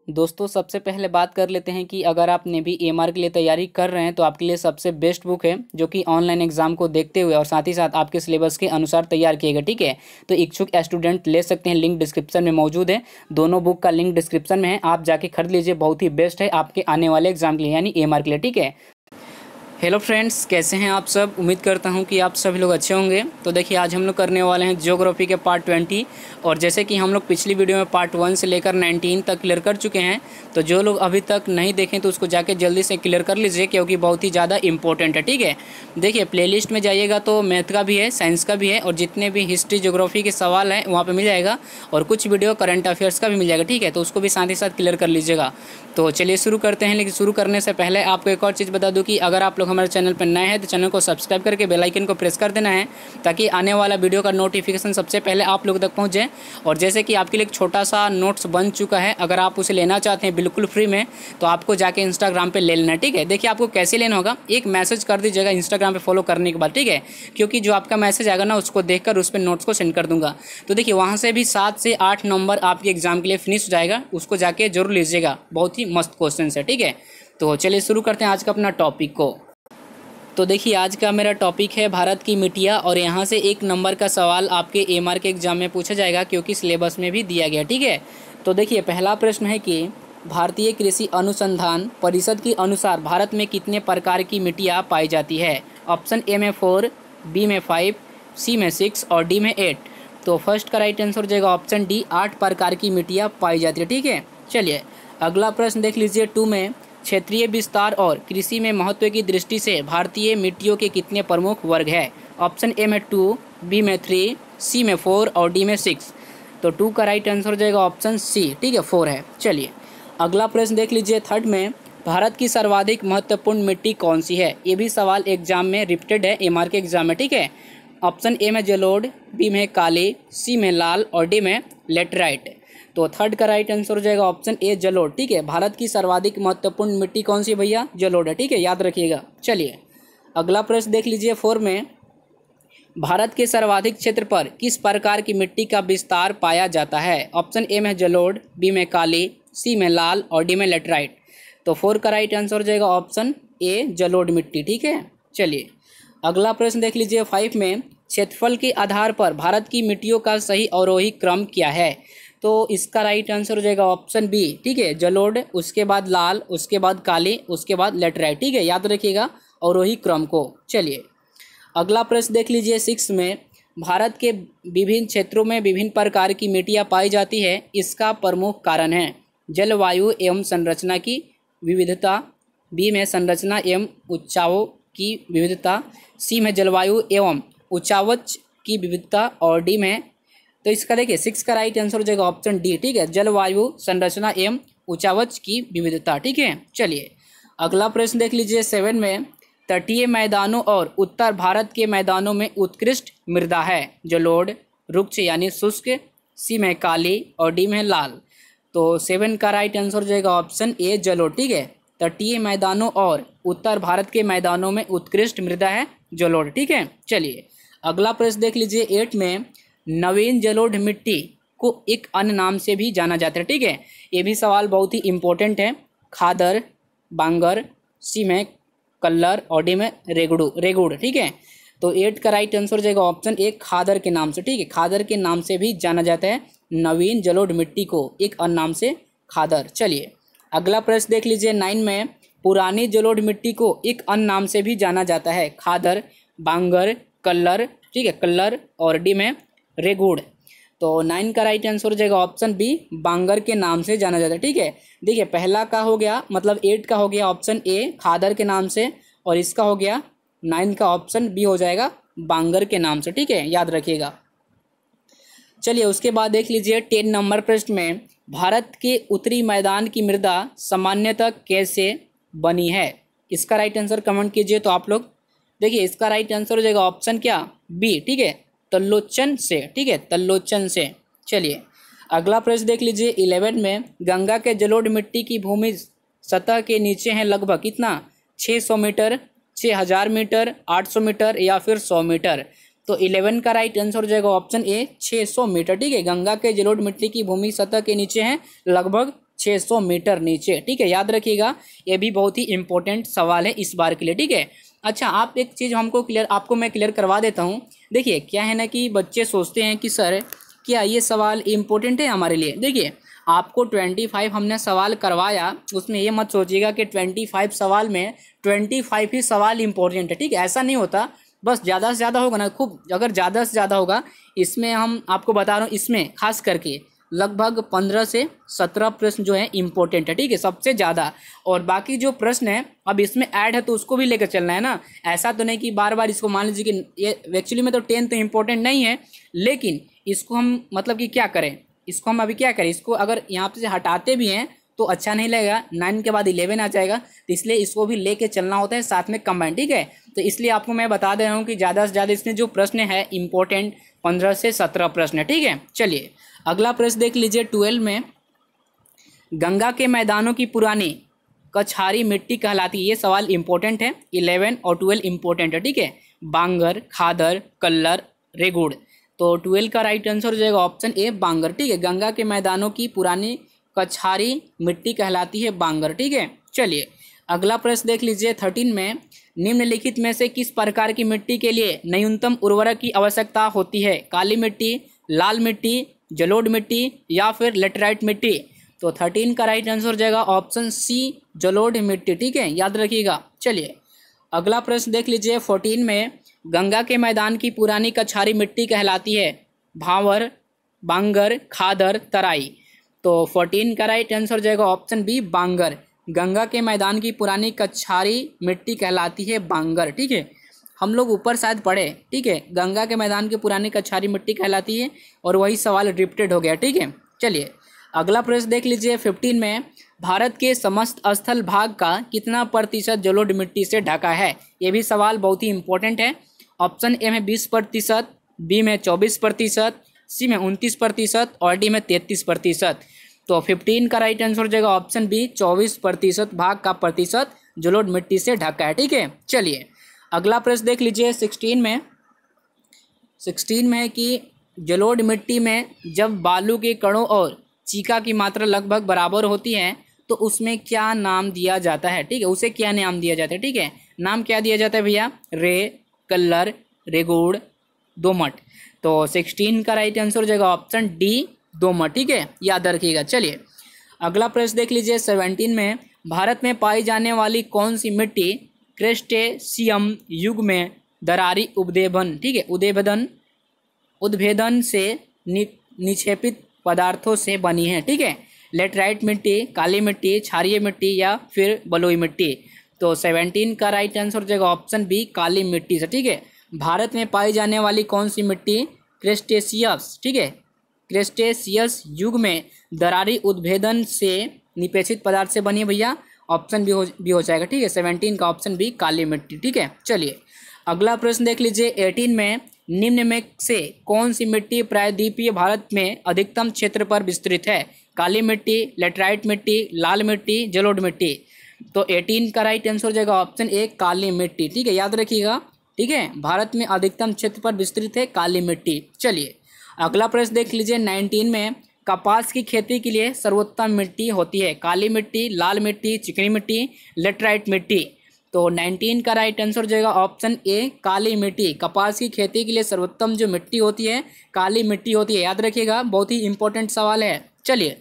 दोस्तों सबसे पहले बात कर लेते हैं कि अगर आप नेवी एएमआर के लिए तैयारी कर रहे हैं तो आपके लिए सबसे बेस्ट बुक है जो कि ऑनलाइन एग्जाम को देखते हुए और साथ ही साथ आपके सिलेबस के अनुसार तैयार किए गए। ठीक है, तो इच्छुक स्टूडेंट ले सकते हैं, लिंक डिस्क्रिप्शन में मौजूद है। दोनों बुक का लिंक डिस्क्रिप्शन में है, आप जाके खरीद लीजिए। बहुत ही बेस्ट है आपके आने वाले एग्जाम के लिए यानी एएमआर के लिए। ठीक है, हेलो फ्रेंड्स, कैसे हैं आप सब। उम्मीद करता हूं कि आप सभी लोग अच्छे होंगे। तो देखिए आज हम लोग करने वाले हैं ज्योग्राफी के पार्ट 20। और जैसे कि हम लोग पिछली वीडियो में पार्ट 1 से लेकर 19 तक क्लियर कर चुके हैं, तो जो लोग अभी तक नहीं देखें तो उसको जाके जल्दी से क्लियर कर लीजिए क्योंकि बहुत ही ज़्यादा इंपॉर्टेंट है। ठीक है, देखिए प्लेलिस्ट में जाइएगा तो मैथ का भी है, साइंस का भी है और जितने भी हिस्ट्री ज्योग्राफी के सवाल हैं वहाँ पर मिल जाएगा और कुछ वीडियो करंट अफेयर्स का भी मिल जाएगा। ठीक है, तो उसको भी साथ ही साथ क्लियर कर लीजिएगा। तो चलिए शुरू करते हैं। लेकिन शुरू करने से पहले आपको एक और चीज़ बता दूं कि अगर आप लोग हमारे चैनल पर नए हैं तो चैनल को सब्सक्राइब करके बेल आइकन को प्रेस कर देना है ताकि आने वाला वीडियो का नोटिफिकेशन सबसे पहले आप लोग तक पहुंच जाए। और जैसे कि आपके लिए एक छोटा सा नोट्स बन चुका है, अगर आप उसे लेना चाहते हैं बिल्कुल फ्री में तो आपको जाके इंस्टाग्राम पर ले लेना है। ठीक है, देखिए आपको कैसे लेना होगा, एक मैसेज कर दीजिएगा इंस्टाग्राम पर फॉलो करने के बाद। ठीक है, क्योंकि जो आपका मैसेज आएगा ना उसको देखकर उस पर नोट्स को सेंड कर दूंगा। तो देखिए वहाँ से भी 7 से 8 नंबर आपके एग्जाम के लिए फिनिश हो जाएगा, उसको जाके जरूर लीजिएगा। बहुत ही मस्त क्वेश्चन है। ठीक है, तो चलिए शुरू करते हैं आज का अपना टॉपिक को। तो देखिए आज का मेरा टॉपिक है भारत की मिट्टियाँ और यहाँ से 1 नंबर का सवाल आपके एएमआर के एग्जाम में पूछा जाएगा क्योंकि सिलेबस में भी दिया गया। ठीक है, तो देखिए पहला प्रश्न है कि भारतीय कृषि अनुसंधान परिषद के अनुसार भारत में कितने प्रकार की मिट्टियाँ पाई जाती है। ऑप्शन ए में 4, बी में 5, सी में 6 और डी में 8। तो फर्स्ट का राइट आंसर हो जाएगा ऑप्शन डी, 8 प्रकार की मिट्टियाँ पाई जाती है। ठीक है, चलिए अगला प्रश्न देख लीजिए। 2 में क्षेत्रीय विस्तार और कृषि में महत्व की दृष्टि से भारतीय मिट्टियों के कितने प्रमुख वर्ग है। ऑप्शन ए में 2, बी में 3, सी में 4 और डी में 6। तो 2 का राइट आंसर हो जाएगा ऑप्शन सी। ठीक है, 4 है। चलिए अगला प्रश्न देख लीजिए। 3rd में भारत की सर्वाधिक महत्वपूर्ण मिट्टी कौन सी है। ये भी सवाल एग्जाम में रिपीटेड है, एमआर के एग्जाम में। ठीक है, ऑप्शन ए में जलोढ़, बी में काली, सी में लाल और डी में लेटराइट। तो 3rd का राइट आंसर हो जाएगा ऑप्शन ए जलोढ़। ठीक है, भारत की सर्वाधिक महत्वपूर्ण मिट्टी कौन सी भैया, जलोढ़ है। ठीक है, याद रखिएगा। चलिए अगला प्रश्न देख लीजिए। 4 में भारत के सर्वाधिक क्षेत्र पर किस प्रकार की मिट्टी का विस्तार पाया जाता है। ऑप्शन ए में जलोढ़, बी में काली, सी में लाल और डी में लेटराइट। तो 4 का राइट आंसर हो जाएगा ऑप्शन ए जलोढ़ मिट्टी। ठीक है, चलिए अगला प्रश्न देख लीजिए। 5 में क्षेत्रफल के आधार पर भारत की मिट्टियों का सही अवरोही क्रम क्या है। तो इसका राइट आंसर हो जाएगा ऑप्शन बी। ठीक है, जलोढ़, उसके बाद लाल, उसके बाद काली, उसके बाद लेटराइट। ठीक है, याद रखिएगा अवरोही क्रम को। चलिए अगला प्रश्न देख लीजिए। 6 में भारत के विभिन्न क्षेत्रों में विभिन्न प्रकार की मिट्टियाँ पाई जाती है, इसका प्रमुख कारण है जलवायु एवं संरचना की विविधता, बी में संरचना एवं उच्चावों की विविधता, सी में जलवायु एवं उच्चावच की विविधता और डी में। तो इसका देखिए 6 का राइट आंसर हो जाएगा ऑप्शन डी। ठीक है, जलवायु संरचना एवं उच्चावच की विविधता। ठीक है, चलिए अगला प्रश्न देख लीजिए। 7 में तटीय मैदानों और उत्तर भारत के मैदानों में उत्कृष्ट मृदा है। जलोढ़, रुक्ष यानी शुष्क, सी में काली और डी में लाल। तो 7 का राइट आंसर हो जाएगा ऑप्शन ए जलोढ़। ठीक है, तटीय मैदानों और उत्तर भारत के मैदानों में उत्कृष्ट मृदा है जलोढ़। ठीक है, चलिए अगला प्रश्न देख लीजिए। 8 में नवीन जलोढ़ मिट्टी को एक अन्य नाम से भी जाना जाता है। ठीक है, ये भी सवाल बहुत ही इंपॉर्टेंट है। खादर, बांगर, सी में कल्लर और डी में रेगुड़। ठीक है, तो 8 का राइट आंसर हो जाएगा ऑप्शन ए खादर के नाम से। ठीक है, खादर के नाम से भी जाना जाता है नवीन जलोढ़ मिट्टी को, एक अन्य नाम से खादर। चलिए अगला प्रश्न देख लीजिए। 9 में पुरानी जलोढ़ मिट्टी को एक अन्य नाम से भी जाना जाता है खादर, बांगर, कल्लर। ठीक है, कल्लर और डी में रेगुड़। तो 9 का राइट आंसर हो जाएगा ऑप्शन बी, बांगर के नाम से जाना जाता है। ठीक है, देखिए पहला का हो गया, मतलब 8 का हो गया ऑप्शन ए खादर के नाम से, और इसका हो गया 9 का ऑप्शन बी हो जाएगा बांगर के नाम से। ठीक है, याद रखिएगा। चलिए उसके बाद देख लीजिए 10 नंबर प्रश्न में भारत के उत्तरी मैदान की मृदा सामान्यतः कैसे बनी है। इसका राइट आंसर कमेंट कीजिए। तो आप लोग देखिए इसका राइट आंसर हो जाएगा ऑप्शन क्या, बी। ठीक है, तल्लोचन से। ठीक है, तल्लोचन से। चलिए अगला प्रश्न देख लीजिए। 11 में गंगा के जलोढ़ मिट्टी की भूमि सतह के नीचे है लगभग कितना, 600 मीटर, 6000 मीटर, 800 मीटर या फिर 100 मीटर। तो 11 का राइट आंसर हो जाएगा ऑप्शन ए 600 मीटर। ठीक है, गंगा के जलोढ़ मिट्टी की भूमि सतह के नीचे है लगभग 600 मीटर नीचे, ठीक है, याद रखिएगा। ये भी बहुत ही इंपॉर्टेंट सवाल है इस बार के लिए, ठीक है। अच्छा, आप एक चीज़ आपको मैं क्लियर करवा देता हूँ। देखिए क्या है ना कि बच्चे सोचते हैं कि सर क्या ये सवाल इम्पोर्टेंट है हमारे लिए। देखिए आपको 25 हमने सवाल करवाया, उसमें ये मत सोचिएगा कि 25 सवाल में 25 ही सवाल इम्पोर्टेंट है, ठीक है, ऐसा नहीं होता। बस ज़्यादा से ज़्यादा होगा ना, खूब अगर ज़्यादा से ज़्यादा होगा, इसमें हम आपको बता रहा हूँ, इसमें खास करके लगभग 15 से 17 प्रश्न जो है इम्पोर्टेंट है, ठीक है, सबसे ज़्यादा। और बाकी जो प्रश्न है अब इसमें ऐड है तो उसको भी लेकर चलना है ना। ऐसा तो नहीं कि बार बार इसको मान लीजिए कि ये एक्चुअली में तो 10 तो इम्पोर्टेंट नहीं है, लेकिन इसको हम मतलब कि क्या करें, इसको हम अभी क्या करें, इसको अगर यहाँ से हटाते भी हैं तो अच्छा नहीं लगेगा। 9 के बाद 11 आ जाएगा, तो इसलिए इसको भी लेके चलना होता है साथ में कंबाइन, ठीक है। तो इसलिए आपको मैं बता दे रहा हूँ कि ज़्यादा से ज़्यादा इसमें जो प्रश्न है इम्पोर्टेंट 15 से 17 प्रश्न है, ठीक है। चलिए अगला प्रश्न देख लीजिए। 12 में गंगा के मैदानों की पुरानी कछारी मिट्टी कहलाती है। ये सवाल इंपॉर्टेंट है। 11 और 12 इंपॉर्टेंट है, ठीक है। बांगर, खादर, कल्लर, रेगुड़। तो 12 का राइट आंसर हो जाएगा ऑप्शन ए बांगर, ठीक है। गंगा के मैदानों की पुरानी कछारी मिट्टी कहलाती है बांगर, ठीक है। चलिए अगला प्रश्न देख लीजिए। 13 में निम्नलिखित में से किस प्रकार की मिट्टी के लिए न्यूनतम उर्वरक की आवश्यकता होती है? काली मिट्टी, लाल मिट्टी, जलोढ़ मिट्टी या फिर लेटराइट मिट्टी। तो 13 का राइट आंसर हो जाएगा ऑप्शन सी जलोढ़ मिट्टी, ठीक है, याद रखिएगा। चलिए अगला प्रश्न देख लीजिए। 14 में गंगा के मैदान की पुरानी कछारी मिट्टी कहलाती है भांवर, बांगर, खादर, तराई। तो 14 का राइट आंसर हो जाएगा ऑप्शन बी बांगर। गंगा के मैदान की पुरानी कछारी मिट्टी कहलाती है बांगर, ठीक है। हम लोग ऊपर शायद पढ़े, ठीक है, गंगा के मैदान की पुरानी कछारी मिट्टी कहलाती है और वही सवाल रिपीटेड हो गया, ठीक है। चलिए अगला प्रश्न देख लीजिए। 15 में भारत के समस्त स्थल भाग का कितना प्रतिशत जलोढ़ मिट्टी से ढका है? ये भी सवाल बहुत ही इंपॉर्टेंट है। ऑप्शन ए में 20%, बी में 24%, सी में 29% और डी में 33%। तो 15 का राइट आंसर हो जाएगा ऑप्शन बी 24% भाग का प्रतिशत जलोढ़ मिट्टी से ढका है, ठीक है। चलिए अगला प्रश्न देख लीजिए। 16 में है कि जलोढ़ मिट्टी में जब बालू के कणों और चीका की मात्रा लगभग बराबर होती है तो उसमें क्या नाम दिया जाता है? ठीक है, उसे क्या नाम दिया जाता है? ठीक है, नाम क्या दिया जाता है भैया? रे, कल्लर, रेगुड़, दोमट। तो 16 का राइट आंसर हो जाएगा ऑप्शन डी दोमट, ठीक है, याद रखिएगा। चलिए अगला प्रश्न देख लीजिए। 17 में भारत में पाई जाने वाली कौन सी मिट्टी क्रेस्टेशियम युग में दरारी उद्भेदन, ठीक है, उद्भेदन से निक्षेपित पदार्थों से बनी है, ठीक है। लेटराइट मिट्टी, काली मिट्टी, क्षारीय मिट्टी या फिर बलुई मिट्टी। तो 17 का राइट आंसर हो जाएगा ऑप्शन बी काली मिट्टी से, ठीक है। भारत में पाई जाने वाली कौन सी मिट्टी क्रेस्टेशियस, ठीक है, क्रेस्टेशियस युग में दरारी उद्भेदन से निपेक्षित पदार्थ से बनी है भैया? ऑप्शन बी हो जाएगा, ठीक है। 17 का ऑप्शन बी काली मिट्टी, ठीक है। चलिए अगला प्रश्न देख लीजिए। 18 में निम्न में से कौन सी मिट्टी प्रायद्वीपीय भारत में अधिकतम क्षेत्र पर विस्तृत है? काली मिट्टी, लेटराइट मिट्टी, लाल मिट्टी, जलोढ़ मिट्टी। तो 18 का राइट आंसर हो जाएगा ऑप्शन ए काली मिट्टी, ठीक है, याद रखिएगा, ठीक है। भारत में अधिकतम क्षेत्र पर विस्तृत है काली मिट्टी। चलिए अगला प्रश्न देख लीजिए। 19 में कपास की खेती के लिए सर्वोत्तम मिट्टी होती है? काली मिट्टी, लाल मिट्टी, चिकनी मिट्टी, लेटराइट मिट्टी। तो 19 का राइट आंसर हो जाएगा ऑप्शन ए काली मिट्टी। कपास की खेती के लिए सर्वोत्तम जो मिट्टी होती है काली मिट्टी होती है, याद रखिएगा, बहुत ही इंपॉर्टेंट सवाल है। चलिए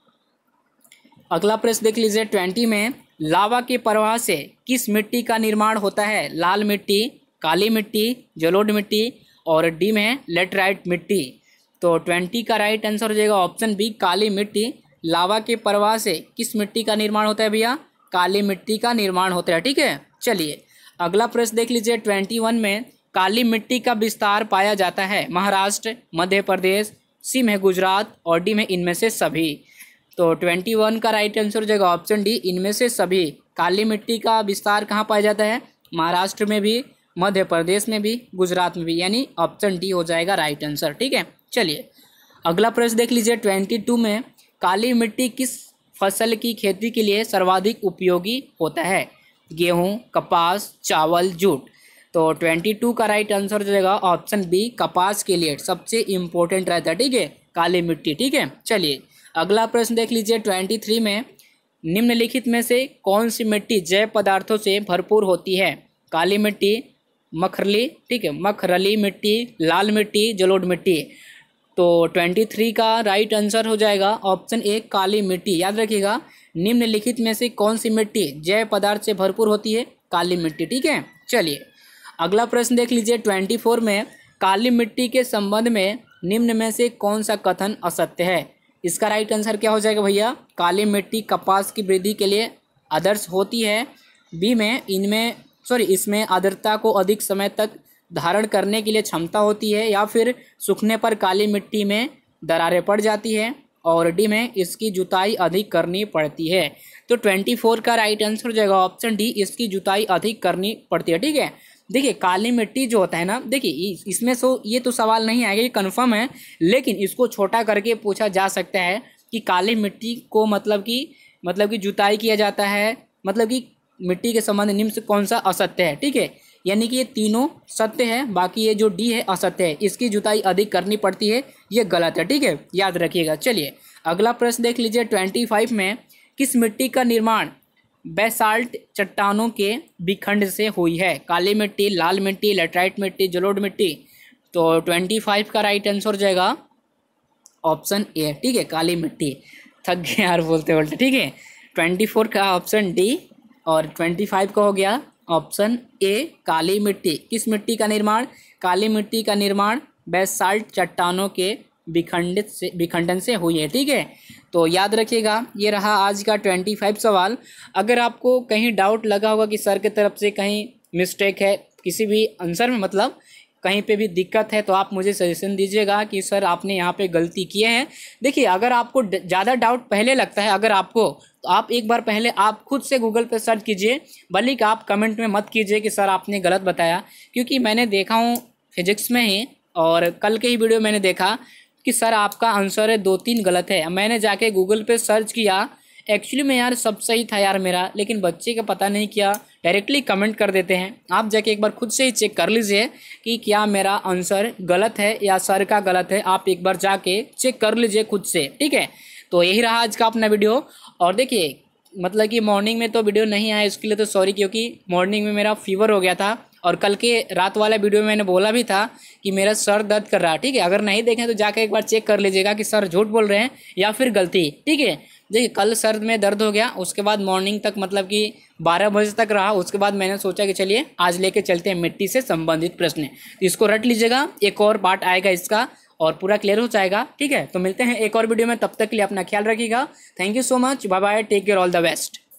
अगला प्रश्न देख लीजिए। 20 में लावा के प्रवाह से किस मिट्टी का निर्माण होता है? लाल मिट्टी, काली मिट्टी, जलोढ़ मिट्टी और डी में लेटराइट मिट्टी। तो 20 का राइट आंसर हो जाएगा ऑप्शन बी काली मिट्टी। लावा के प्रवाह से किस मिट्टी का निर्माण होता है भैया? काली मिट्टी का निर्माण होता है, ठीक है। चलिए अगला प्रश्न देख लीजिए। 21 में काली मिट्टी का विस्तार पाया जाता है महाराष्ट्र, मध्य प्रदेश, सी में गुजरात और डी में इनमें से सभी। तो 21 का राइट आंसर हो जाएगा ऑप्शन डी इनमें से सभी। काली मिट्टी का विस्तार कहाँ पाया जाता है? महाराष्ट्र में भी, मध्य प्रदेश में भी, गुजरात में भी, यानी ऑप्शन डी हो जाएगा राइट आंसर, ठीक है। चलिए अगला प्रश्न देख लीजिए। 22 में काली मिट्टी किस फसल की खेती के लिए सर्वाधिक उपयोगी होता है? गेहूं, कपास, चावल, जूट। तो 22 का राइट आंसर हो जाएगा ऑप्शन बी कपास के लिए सबसे इम्पोर्टेंट रहता है, ठीक है, काली मिट्टी, ठीक है। चलिए अगला प्रश्न देख लीजिए 23 में, निम्नलिखित में से कौन सी मिट्टी जैव पदार्थों से भरपूर होती है? काली मिट्टी, मखरली, ठीक है, मखरली मिट्टी, लाल मिट्टी, जलोढ़ मिट्टी। तो 23 का राइट आंसर हो जाएगा ऑप्शन ए काली मिट्टी। याद रखिएगा, निम्नलिखित में से कौन सी मिट्टी जैव पदार्थ से भरपूर होती है? काली मिट्टी, ठीक है। चलिए अगला प्रश्न देख लीजिए 24 में, काली मिट्टी के संबंध में निम्न में से कौन सा कथन असत्य है? इसका राइट आंसर क्या हो जाएगा भैया? काली मिट्टी कपास की वृद्धि के लिए आदर्श होती है। बी में इसमें आर्द्रता को अधिक समय तक धारण करने के लिए क्षमता होती है, या फिर सूखने पर काली मिट्टी में दरारें पड़ जाती है, और डी में इसकी जुताई अधिक करनी पड़ती है। तो 24 का राइट आंसर हो जाएगा ऑप्शन डी, इसकी जुताई अधिक करनी पड़ती है, ठीक है। देखिए काली मिट्टी जो होता है ना, देखिए इसमें ये तो सवाल नहीं आएगा, ये कन्फर्म है, लेकिन इसको छोटा करके पूछा जा सकता है कि काली मिट्टी को मतलब कि जुताई किया जाता है, मतलब कि मिट्टी के संबंध निम्न से कौन सा असत्य है, ठीक है। यानी कि ये तीनों सत्य है, बाकी ये जो डी है असत्य है, इसकी जुताई अधिक करनी पड़ती है, ये गलत है, ठीक है, याद रखिएगा। चलिए अगला प्रश्न देख लीजिए 25 में, किस मिट्टी का निर्माण बेसाल्ट चट्टानों के विखंड से हुई है? काली मिट्टी, लाल मिट्टी, लेटराइट मिट्टी, जलोढ़ मिट्टी। तो 25 का राइट आंसर हो जाएगा ऑप्शन ए, ठीक है, काली मिट्टी। थक गए यार बोलते बोलते, ठीक है। 24 का ऑप्शन डी और 25 का हो गया ऑप्शन ए काली मिट्टी। किस मिट्टी का निर्माण? काली मिट्टी का निर्माण बेसाल्ट चट्टानों के विखंडन से हुई है, ठीक है। तो याद रखिएगा, ये रहा आज का 25 सवाल। अगर आपको कहीं डाउट लगा होगा कि सर की तरफ से कहीं मिस्टेक है किसी भी आंसर में, मतलब कहीं पे भी दिक्कत है, तो आप मुझे सजेशन दीजिएगा कि सर आपने यहाँ पे गलती की है। देखिए अगर आपको ज़्यादा डाउट पहले लगता है अगर आपको, तो आप एक बार पहले आप खुद से गूगल पे सर्च कीजिए, भले कि आप कमेंट में मत कीजिए कि सर आपने गलत बताया, क्योंकि मैंने देखा हूँ फिजिक्स में ही, और कल के ही वीडियो मैंने देखा कि सर आपका आंसर है 2-3 गलत है। मैंने जाके गूगल पे सर्च किया, एक्चुअली में यार सब सही था यार मेरा, लेकिन बच्चे का पता नहीं क्या डायरेक्टली कमेंट कर देते हैं। आप जाके एक बार खुद से ही चेक कर लीजिए कि क्या मेरा आंसर गलत है या सर का गलत है, आप एक बार जाके चेक कर लीजिए खुद से, ठीक है। तो यही रहा आज का अपना वीडियो। और देखिए मतलब कि मॉर्निंग में तो वीडियो नहीं आया, इसके लिए तो सॉरी, क्योंकि मॉर्निंग में मेरा फीवर हो गया था, और कल के रात वाला वीडियो में मैंने बोला भी था कि मेरा सर दर्द कर रहा है, ठीक है। अगर नहीं देखें तो जाकर एक बार चेक कर लीजिएगा कि सर झूठ बोल रहे हैं या फिर गलती, ठीक है। देखिए कल सर में दर्द हो गया, उसके बाद मॉर्निंग तक मतलब कि 12 बजे तक रहा, उसके बाद मैंने सोचा कि चलिए आज लेके चलते हैं मिट्टी से संबंधित प्रश्न। तो इसको रट लीजिएगा, एक और पार्ट आएगा इसका और पूरा क्लियर हो जाएगा, ठीक है। तो मिलते हैं एक और वीडियो में, तब तक के लिए अपना ख्याल रखिएगा। Thank you so much, bye bye, take care, all the best.